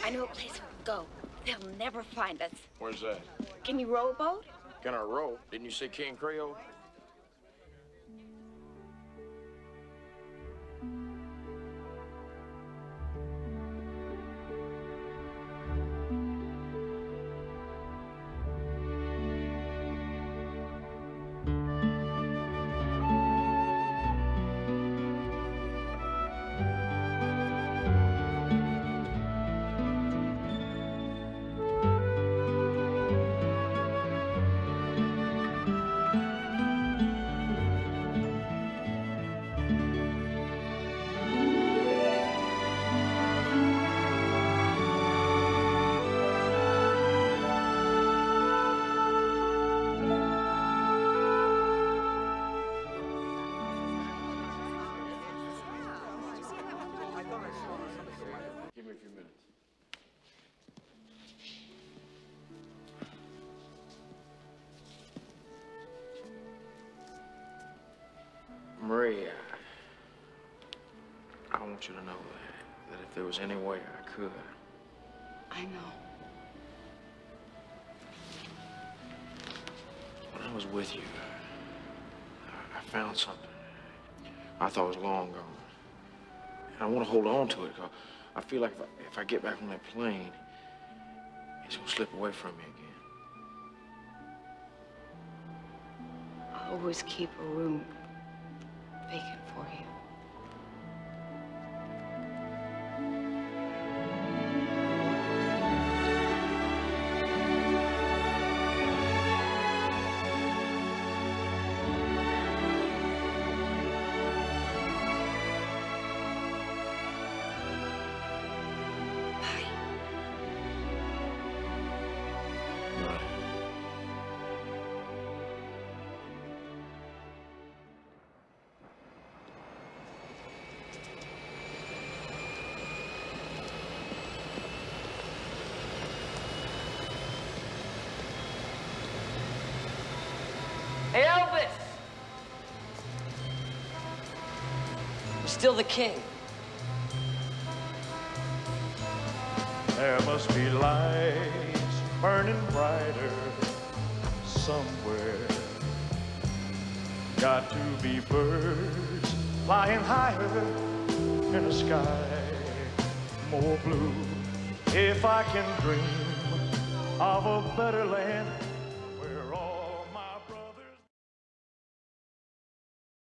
I know a place we can go. They'll never find us. Where's that? Can you row a boat? Can I row? Didn't you say King Creole? Give me a few minutes. Marie, I want you to know that if there was any way I could. I know. When I was with you, I found something I thought was long gone. And I want to hold on to it, because I feel like if I get back on that plane, it's going to slip away from me again. I'll always keep a room vacant for you. Hey, Elvis! You're still the king. There must be lights burning brighter somewhere. Got to be birds flying higher in a sky more blue. If I can dream of a better land